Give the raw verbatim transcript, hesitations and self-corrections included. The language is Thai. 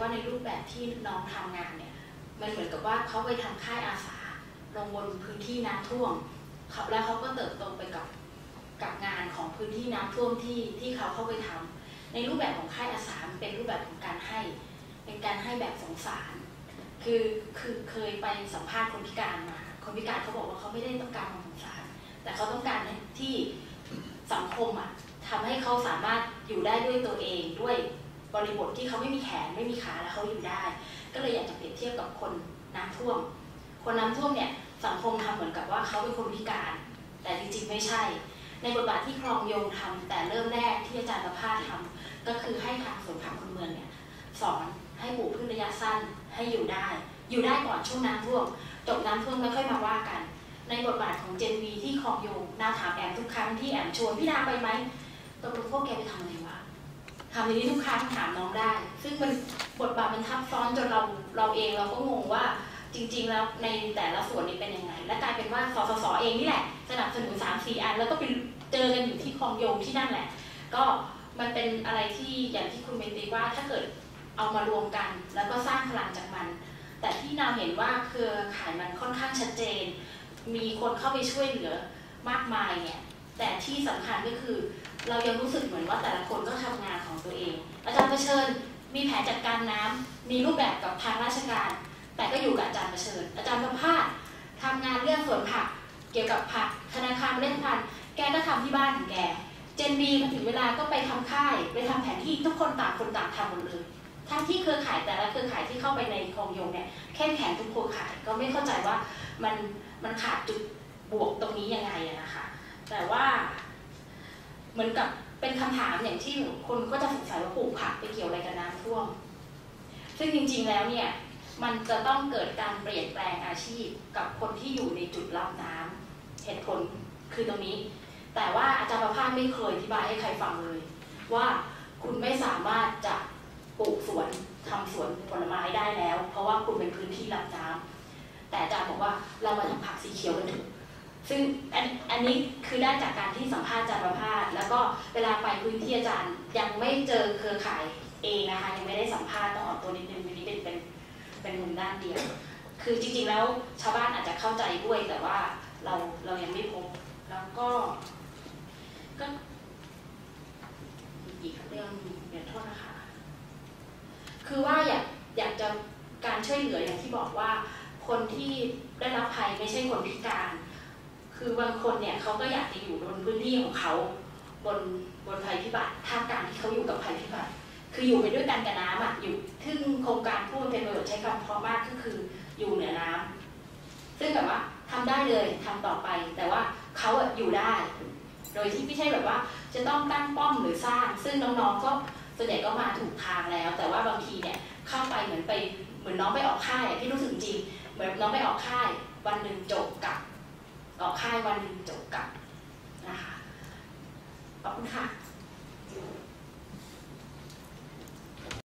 ว่าในรูปแบบที่น้องทำงานเนี่ยมันเหมือนกับว่าเขาไปทำค่ายอาสาลงบนพื้นที่น้ำท่วมแล้วเขาก็เติบโตไปกับกับงานของพื้นที่น้ำท่วมที่ที่เขาเข้าไปทำในรูปแบบของค่ายอาสาเป็นรูปแบบของการให้เป็นการให้แบบสงสารคือคือเคยไปสัมภาษณ์คนพิการมาคนพิการเขาบอกว่าเขาไม่ได้ต้องการความสงสารแต่เขาต้องการที่สังคมอ่ะทำให้เขาสามารถอยู่ได้ด้วยตัวเองด้วยบริบทที่เขาไม่มีแขนไม่มีขาแล้วเขาอยู่ได้ก็เลยอยากจะเปรียบเทียบกับคนน้ำท่วมคนน้ำท่วมเนี่ยสังคมทำเหมือนกับว่าเขาเป็นคนพิการแต่จริงๆไม่ใช่ในบทบาทที่คลองโยงทำแต่เริ่มแรกที่อาจารย์ประภาสทำก็คือให้ทางสวนผักคนเมืองเนี่ยสอนให้ปลูกพืชระยะสั้นให้อยู่ได้อยู่ได้ก่อนช่วงน้ำท่วมจบน้ำท่วมแล้วค่อยมาว่ากันในบทบาทของเจนวีที่คลองโยงนาถามแอมทุกครั้งที่แอมชวนพี่นาไปไหมตกลงพวกแกไปทำอะไรวะทำอย่างนี้ทุกครั้งถามน้องได้ซึ่งมันบทบาทมันทับซ้อนจนเราเราเองเราก็งงว่าจริงๆแล้วในแต่ละส่วนนี้เป็นยังไงและกลายเป็นว่าสสสเองนี่แหละสนับสนุน สามสี่ อันแล้วก็ไปเจอกันอยู่ที่คลองโยงที่นั่นแหละก็มันเป็นอะไรที่อย่างที่คุณเมตีว่าถ้าเกิดเอามารวมกันแล้วก็สร้างพลังจากมันแต่ที่เราเห็นว่าเครือข่ายมันค่อนข้างชัดเจนมีคนเข้าไปช่วยเหลือมากมายเนี่ยแต่ที่สำคัญก็คือเรายังรู้สึกเหมือนว่าแต่ละคนก็ทำงานของตัวเองอาจารย์เผชิญมีแผนจัดการน้ำมีรูปแบบกับทางราชการแต่ก็อยู่กับอาจารย์เผชิญอาจารย์ประภาสทำงานเรื่องสวนผักเกี่ยวกับผักธนาคารเล่นพันแกก็ทำที่บ้านของแกเจนบีมาถึงเวลาก็ไปทำค่ายไปทำแผนที่ทุกคนต่างคนต่างทำหมดเลยทั้งที่เครือข่ายแต่ละเครือข่ายที่เข้าไปในคลองโยงเนี่ยเข้มแข็งทุกเครือข่ายก็ไม่เข้าใจว่ามันมันขาดจุดบวกตรงนี้ยังไงนะคะแต่ว่าเหมือนกับเป็นคำถามอย่างที่คนก็จะสงสัยว่าปลูกผักไปเกี่ยวอะไรกับน้ำท่วมซึ่งจริงๆแล้วเนี่ยมันจะต้องเกิดการเปลี่ยนแปลงอาชีพกับคนที่อยู่ในจุดรับน้ำเหตุผลคือตรงนี้แต่ว่าอาจารย์ประภาสไม่เคยอธิบายให้ใครฟังเลยว่าคุณไม่สามารถจะปลูกสวนทำสวนผลไม้ได้แล้วเพราะว่าคุณเป็นพื้นที่รับน้ำแต่อาจารย์บอกว่าเรามาทำผักสีเขียวกันเถอะซึ่งอันอันนี้คือได้จากการที่สัมภาษณ์อาจารย์ประภาสแล้วก็เวลาไปพื้นที่อาจารย์ยังไม่เจอเครือข่ายเองนะคะยังไม่ได้สัมภาษณ์ต้องออกตัวนิดนึงวันนี้เป็นเป็นเป็นมุมด้านเดียวคือจริงๆแล้วชาวบ้านอาจจะเข้าใจด้วยแต่ว่าเราเรายังไม่พบแล้วก็ก็อีกเรื่องเดี๋ยวโทษนะคะคือว่าอยากอยากจะการช่วยเหลืออย่างที่บอกว่าคนที่ได้รับภัยไม่ใช่คนพิการคือบางคนเนี่ยเขาก็อยากจะอยู่บนพื้นที่ของเขาบนบนภัยพิบัติท่ามกลางที่เขาอยู่กับภัยพิบัติคืออยู่ไปด้วยกันกับน้ำอ่ะอยู่ซึ่งโครงการพูดเป็นประโยชน์ใช้คำเพราะมากก็คืออยู่เหนือน้ำซึ่งแบบว่าทำได้เลยทำต่อไปแต่ว่าเขาอ่ะอยู่ได้โดยที่ไม่ใช่แบบว่าจะต้องตั้งป้อมหรือสร้างซึ่งน้องๆก็ส่วนใหญ่ก็มาถูกทางแล้วแต่ว่าบางทีเนี่ยเข้าไปเหมือนไปเหมือนน้องไปออกค่ายพี่รู้สึกจริงเหมือนน้องไปออกค่ายวันหนึ่งจบกลับออกค่ายวันหนึ่งจบกลับนะคะขอบคุณค่ะ